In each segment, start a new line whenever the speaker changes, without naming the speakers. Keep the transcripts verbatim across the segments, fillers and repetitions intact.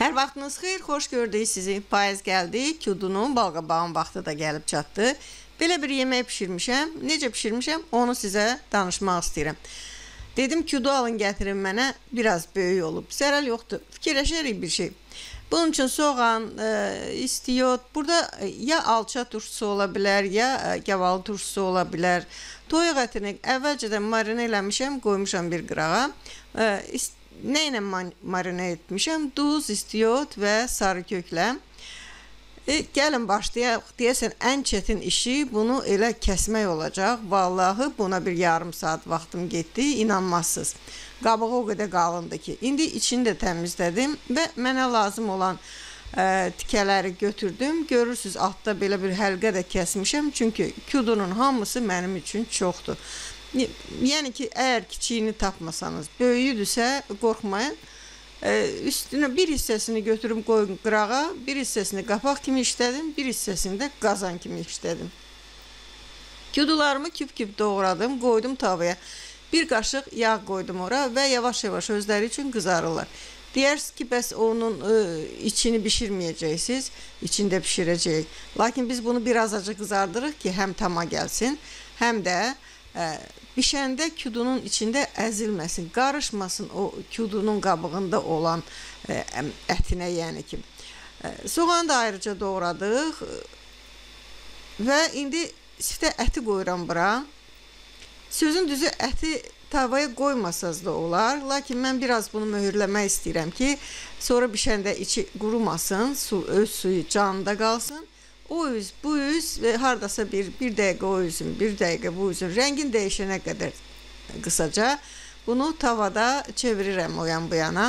Hər vaxtınız xeyir, xoş gördük sizi. Payız gəldi, kudunun, balqabağın vaxtı da gəlib çatdı. Belə bir yemək pişirmişəm. Necə pişirmişəm, onu sizə danışmaq istəyirəm. Dedim, kudu alın gətirin mənə, biraz böyük olub. Zərəl yoxdur, fikirləşərik bir şey. Bunun üçün soğan, e, istiyot, burada ya alça turşusu ola bilər, ya gavalı turşusu ola bilər. Toyuq ətini əvvəlcədən marinə eləmişəm, qoymuşam bir qırağa. E, nə ilə marinə etmişəm? Duz, istiyot və sarı köklə. E, gəlin başlayaq. Deyəsən, ən çətin işi bunu elə kəsmək olacaq. Vallahi buna bir yarım saat vaxtım getdi, inanmazsınız. Qabığı o qədər qalındı ki. İndi içini də təmizlədim və mənə lazım olan ə, tikələri götürdüm. Görürsünüz, altda belə bir həlqə də kəsmişəm. Çünki kudunun hamısı mənim üçün çoxdur. Yəni ki, əgər kiçiyini tapmasanız, böyüyüdürsə, qorxmayın. Ə, üstünə bir hissəsini götürüb qoyun qırağa, bir hissəsini qapaq kimi işlədim, bir hissəsini də qazan kimi işlədim. Kudularımı küp-küp doğradım, qoydum tavaya. Bir qaşıq yağ qoydum ora və yavaş-yavaş özləri üçün qızarırlar. Deyərsiniz ki, bəs onun ə, içini bişirməyəcəksiniz, içini də bişirəcəyik. Lakin biz bunu biraz acı qızardırıq ki, həm tama gəlsin, həm də ə, bişəndə kudunun içində əzilməsin, qarışmasın o kudunun qabığında olan ə, ətinə, yəni ki. Ə, soğanı da ayrıca doğradıq və indi siftə əti qoyuram bura. Sözün düzü, əti tavaya qoymasaz da olar, lakin mən biraz bunu möhürləmək istəyirəm ki, sonra bişəndə içi qurumasın, su, öz suyu canında qalsın. O üz, bu üz və hardasa bir, bir dəqiqə o üzün, bir dəqiqə bu üzün, rəngin dəyişənə qədər qısaca bunu tavada çevirirəm o yan bu yana.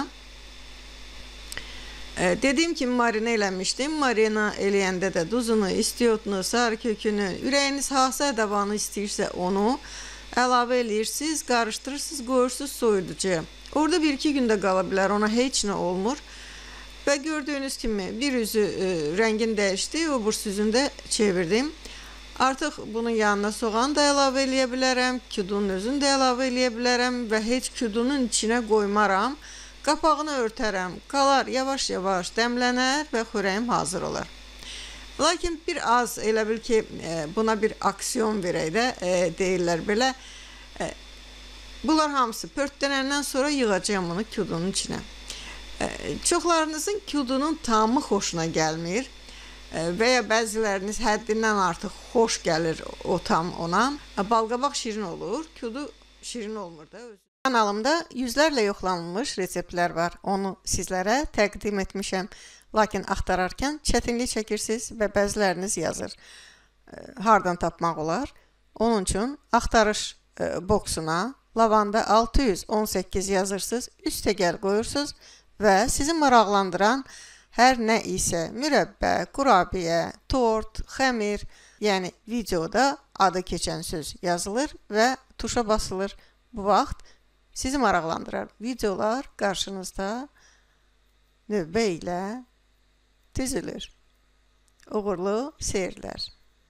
E, dediyim kimi marinə eləmişdim. Marinə eləyəndə də duzunu, istiyotunu, sarı kökünü, ürəyiniz hansı ədəvanı istəyirsə onu əlavə eləyirsiniz, qarışdırırsınız, qoyursunuz soyuducuya. Orada bir-iki gündə qala bilər, ona heç nə olmur. Və gördüyünüz kimi bir üzü e, rəngin dəyişdi, o bursu üzünü də çevirdim. Artıq bunun yanına soğan da əlavə eləyə bilərəm, kudunun özünü də əlavə eləyə bilərəm və heç kudunun içinə qoymaram. Qapağını örtərəm, qalar, yavaş-yavaş dəmlənər və xörəyim hazır olar. Lakin bir az elə bil ki, buna bir aksiyon verək də e, deyirlər belə. E, bunlar hamısı pörtlənəndən sonra yığacağım bunu kudunun içinə. E, çoxlarınızın kudunun tamı xoşuna gəlmir e, və ya bəziləriniz həddindən artıq xoş gəlir o tam ona. Balqabaq şirin olur, kudu şirin olmur da özü. Kanalımda yüzlərlə yoxlanılmış reseptlər var. Onu sizlərə təqdim etmişəm. Lakin axtararkən çətinlik çəkirsiniz və bəziləriniz yazır. E, hardan tapmaq olar? Onun üçün axtarış e, boksuna lavanda altı yüz on səkkiz yazırsınız, üstəgəl qoyursunuz və sizi maraqlandıran hər nə isə mürəbbə, qurabiyə, tort, xəmir, yəni videoda adı keçən söz yazılır və tuşa basılır. Bu vaxt sizi maraqlandırar videolar qarşınızda növbə ilə düzülür. Uğurlu seyirlər.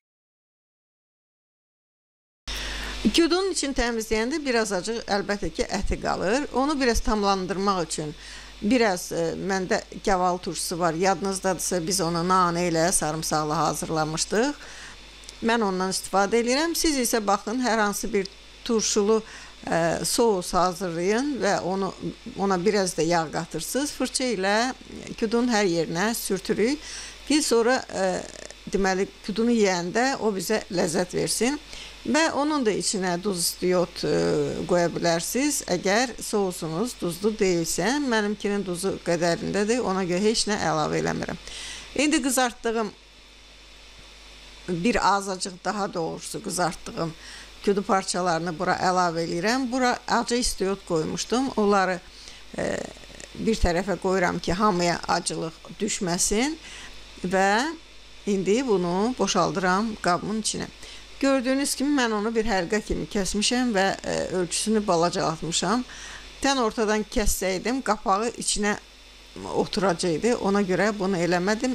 Kudunun için təmizləyəndə biraz acı əlbəttə ki, əti qalır. Onu biraz tamlandırmaq üçün biraz e, məndə gavalı turşusu var. Yadınızdadırsa biz onu nanə ilə sarımsaqla hazırlamışdıq. Mən ondan istifadə edirəm. Siz isə baxın, hər hansı bir turşulu e, soğus hazırlayın və onu ona biraz da yağ qatırsınız. Fırça ilə kudunun hər yerinə sürtürük ki, sonra e, deməli kudunu yeyəndə o bizə ləzzət versin. Və onun da içinə duz, istiyot e, qoya bilərsiniz. Əgər sousunuz duzlu deyilsə, mənimkinin duzu qədərindədir, ona görə heç nə əlavə eləmirəm. İndi qızartdığım bir azacıq daha doğrusu qızartdığım kudu parçalarını bura əlavə eləyirəm. Bura acı istiyot qoymuşdum. Onları e, bir tərəfə qoyuram ki, hamıya acılıq düşməsin və indi bunu boşaldıram qabımın içinə. Gördüyünüz kimi mən onu bir həlqə kimi kəsmişəm və e, ölçüsünü balacalatmışam. Tən ortadan kəssəydim, qapağı içinə oturacaqdı. Ona görə bunu eləmədim.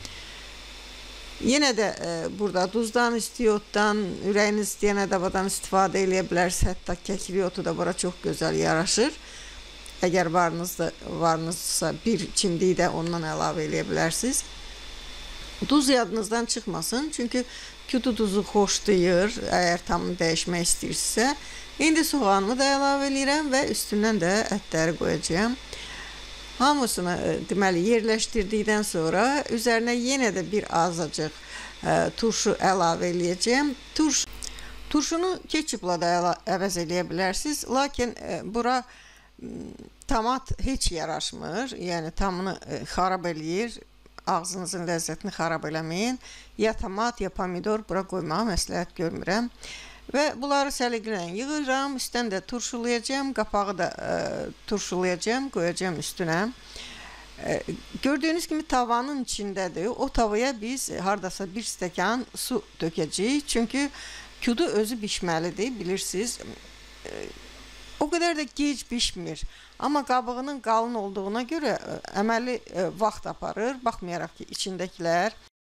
Yenə də e, burada duzdan, istiyotdan, ürəyiniz istəyən ədəbadan istifadə eləyə bilərsiniz. Hətta kəkli otu da bura çox gözəl yaraşır. Əgər varınızda varınızsa bir çimdik də ondan əlavə eləyə bilərsiniz. Duz yadınızdan çıxmasın, çünki kudu duzu xoşlayır, əgər tamını dəyişmək istəyirsinizsə. İndi soğanımı da əlavə edirəm və üstündən də ətləri qoyacağam. Hamısını deməli yerləşdirdikdən sonra üzərinə yenə də bir azacıq ə, turşu əlavə eləyəcəm. Turş, turşunu ketçupla da əla, əvəz eləyə bilərsiniz, lakin ə, bura tomat heç yaraşmır, yəni tamını ə, xarab eləyir, ağzınızın ləzzətini xarab eləməyin. Ya tomat, ya pomidor bura qoymağı məsləhət görmürəm. Və bunları səliqlə yığıram, üstdən də turşulayacağım, qapağı da ə, turşulayacağım, qoyacağım üstünə. Ə, gördüyünüz kimi tavanın içindədir. O tavaya biz hardasa bir stəkan su dökəcəyik, çünki kudu özü bişməlidir, bilirsiniz. Ə, o qədər də gec bişmir, amma qabığının qalın olduğuna görə ə, əməli ə, vaxt aparır, baxmayaraq ki, içindəkilər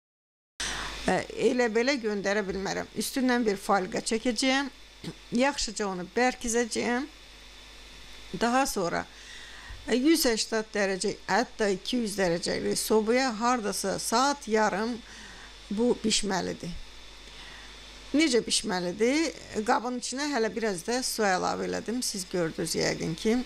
elə belə göndərə bilmərəm. Üstündən bir falqa çəkəcəyəm. Yaxşıca onu bərkizəcəyəm. Daha sonra yüz səksən dərəcə, hətta iki yüz dərəcəli sobaya hardasa saat yarım bu bişməlidir. Necə bişməlidir? Qabın içinə hələ biraz da su əlavə elədim. Siz gördünüz yəqin ki.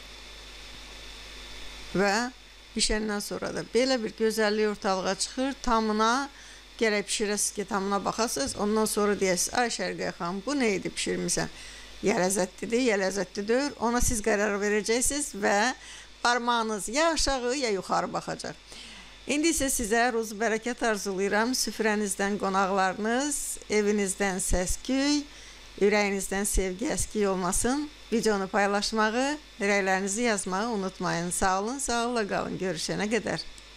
Və bişəndən sonra da belə bir gözəllik ortalığa çıxır. Tamına gərək pişirəsiz ki, tamına baxasınız. Ondan sonra deyəsiniz, ay Şərqiyə xanım, bu nə idi pişirmirsən? Ya ləzzətlidir, ya ləzzətlidir. Ona siz qərar verəcəksiniz və parmağınız ya aşağı, ya yuxarı baxacaq. İndi isə sizə ruzu bərəkət arzulayıram. Süfrənizdən qonaqlarınız, evinizdən səs-küy, ürəyinizdən sevgi əskik olmasın. Videonu paylaşmağı, rəylərinizi yazmağı unutmayın. Sağ olun, sağ olun qalın. Görüşənə qədər.